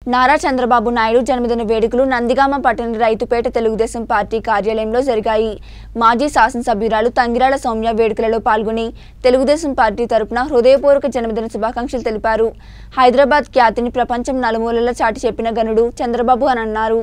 నారా చంద్రబాబు నాయుడు జన్మదిన వేడుకలు నందిగామ పట్టణ రైతుపేట తెలుగుదేశం పార్టీ కార్యాలయంలో జరిగాయి. మాజీ శాసనసభ్యురాలు తంగిరాల సౌమ్య వేడుకలలో పాల్గొని తెలుగుదేశం పార్టీ తరపున హృదయపూర్వక జన్మదిన శుభాకాంక్షలు తెలిపారు. హైదరాబాద్ ఖ్యాతిని ప్రపంచం నలుమూలలా చాటి చెప్పిన గనుడు చంద్రబాబు అని అన్నారు.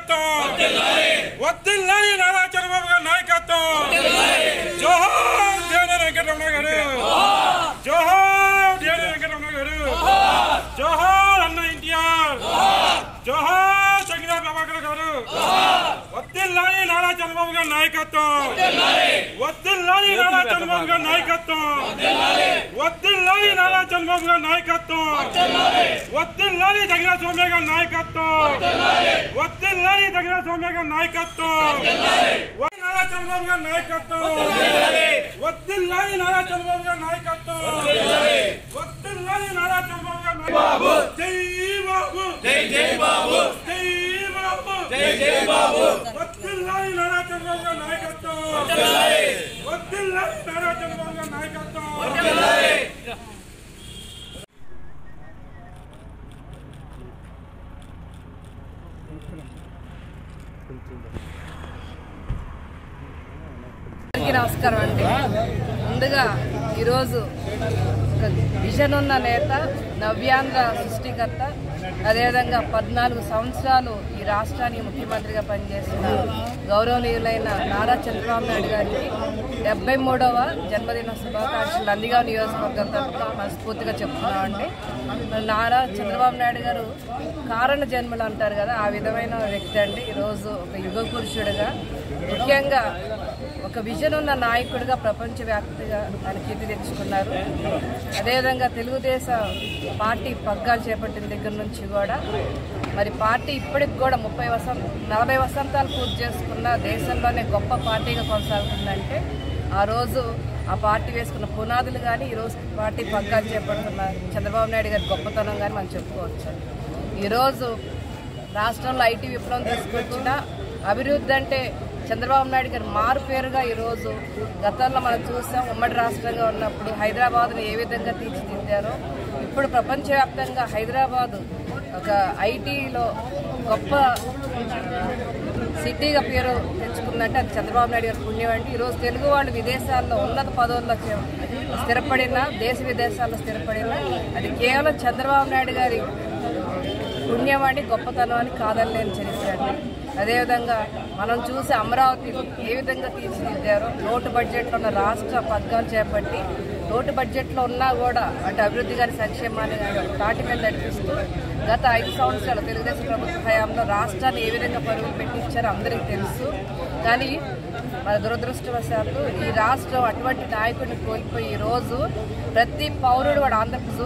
నారా చంద్రబాబు గారి నాయకత్వం వద్దిల్లాలి నారా చంద్రబాబు గారి నాయకత్వం వద్దిల్లాలి నారా చంద్రబాబు గారి నాయకత్వం వద్దిల్లాలి తగిన సౌమ్య గారి నాయకత్వం వద్దిల్లాలి తగిన సౌమ్య గారి నాయకత్వం నారా చంద్రబాబు గారి నాయకత్వం వద్దిల్లాలి నారా చంద్రబాబు గారి నాయకత్వం వద్దిల్లాలి నారా చంద్రబాబు గారి నాయకత్వం జై బాబు జై జై బాబు జై బాబు జై జై బాబు వద్దిల్లాలి నారా చంద్రబాబు గారి నాయకత్వం వద్దిల్లాలి నారా చంద్రబాబు గారి నాయకత్వం వద్దిల్లాలి నమస్కారం అండి. ముందుగా ఈరోజు విజన్ ఉన్న నేత, నవ్యాంధ్ర సృష్టికర్త, అదేవిధంగా 14 సంవత్సరాలు ఈ రాష్ట్రానికి ముఖ్యమంత్రిగా పనిచేసిన గౌరవనీయులైన నారా చంద్రబాబు నాయుడు గారికి 73వ జన్మదిన శుభాకాంక్షలు నందిగామ నియోజకవర్గం తరఫున మనస్ఫూర్తిగా చెప్తున్నామండి. నారా చంద్రబాబు నాయుడు గారు కారణ జన్మలు అంటారు కదా, ఆ విధమైన వ్యక్తి అండి. ఈరోజు ఒక యుగ పురుషుడిగా, ముఖ్యంగా ఒక విజన్ ఉన్న నాయకుడిగా ప్రపంచవ్యాప్తంగా ఆయన కీర్తి తెచ్చుకున్నారు. అదేవిధంగా తెలుగుదేశం పార్టీ పగ్గాలు చేపట్టిన దగ్గర నుంచి కూడా మరి పార్టీ ఇప్పటికి కూడా 40 వసంతాలు పూర్తి చేసుకున్న దేశంలోనే గొప్ప పార్టీగా కొనసాగుతుందంటే ఆ రోజు ఆ పార్టీ వేసుకున్న పునాదులు కానీ ఈరోజు పార్టీ పగ్గాలు చేపడుతున్న చంద్రబాబు నాయుడు గారి గొప్పతనం కానీ మనం చెప్పుకోవచ్చు. ఈరోజు రాష్ట్రంలో ఐటీ విప్లవం తీసుకొచ్చిన అభివృద్ధి అంటే చంద్రబాబు నాయుడు గారు మారు పేరుగా ఈరోజు గతంలో మనం చూసాం. ఉమ్మడి రాష్ట్రంగా ఉన్నప్పుడు హైదరాబాద్ను ఏ విధంగా తీర్చిదిద్దారో ఇప్పుడు ప్రపంచవ్యాప్తంగా హైదరాబాద్ ఒక ఐటీలో గొప్ప సిటీగా పేరు తెచ్చుకుందంటే అది చంద్రబాబు నాయుడు గారి పుణ్యం అండి. ఈరోజు తెలుగు వాళ్ళు విదేశాల్లో ఉన్నత పదవుల్లో స్థిరపడినా, దేశ విదేశాల్లో స్థిరపడినా అది కేవలం చంద్రబాబు నాయుడు గారి పుణ్యం అని, గొప్పతనం అని కాదనలేని చరిత్ర అండి. అదేవిధంగా మనం చూసి అమరావతి ఏ విధంగా తీర్చిదిద్దారో, లోటు బడ్జెట్లో ఉన్న రాష్ట్ర పథకాలు చేపట్టి లోటు బడ్జెట్లో ఉన్నా కూడా అటు అభివృద్ధి గారి సంక్షేమాన్ని తాటి మీద నడిపిస్తూ గత 5 సంవత్సరాలు తెలుగుదేశం ప్రభుత్వ హయాంలో రాష్ట్రాన్ని ఏ విధంగా పరుగులు పెట్టించారో అందరికీ తెలుసు. కానీ మన దురదృష్టవశాత్తు ఈ రాష్ట్రం అటువంటి నాయకుడిని కోల్పోయి ఈరోజు ప్రతి పౌరుడు వాడు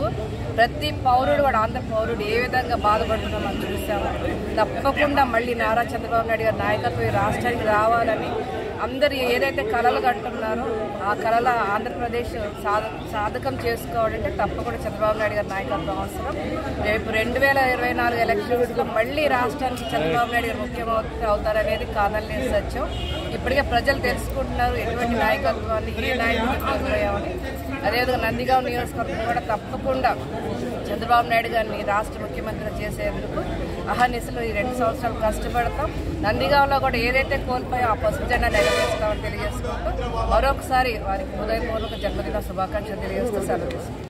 ఆంధ్ర పౌరుడు ఏ విధంగా బాధపడుతున్నాం మనం చూసాము. తప్పకుండా మళ్ళీ నారా చంద్రబాబు నాయుడు గారి నాయకత్వం ఈ రాష్ట్రానికి రావాలని అందరు ఏదైతే కళలు కంటున్నారో ఆ కళల ఆంధ్రప్రదేశ్ సాధకం చేసుకోవాలంటే తప్పకుండా చంద్రబాబు నాయుడు గారి నాయకత్వం అవసరం. రేపు 2024 ఎలక్షన్స్లో మళ్ళీ రాష్ట్రానికి చంద్రబాబు నాయుడు గారు ముఖ్యమంత్రి అవుతారనేది కాదనలేని సత్యం. ఇప్పటికే ప్రజలు తెలుసుకుంటున్నారు ఎటువంటి నాయకత్వాన్ని, ఏ నాయకుడిని కోల్పోయామని. అదేవిధంగా నందిగామ నియోజకవర్గం కూడా తప్పకుండా చంద్రబాబు నాయుడు గారిని రాష్ట్ర ముఖ్యమంత్రిగా చేసేందుకు అహర్నిశలు ఈ 2 సంవత్సరాలు కష్టపడతాం. నందిగామలో కూడా ఏదైతే కోల్పోయో ఆ పసుపు జెండా నెరవేరుస్తామని తెలియజేసుకుంటూ మరొకసారి వారికి హృదయపూర్వక జన్మదిన శుభాకాంక్షలు తెలియజేస్తూ సెలవు.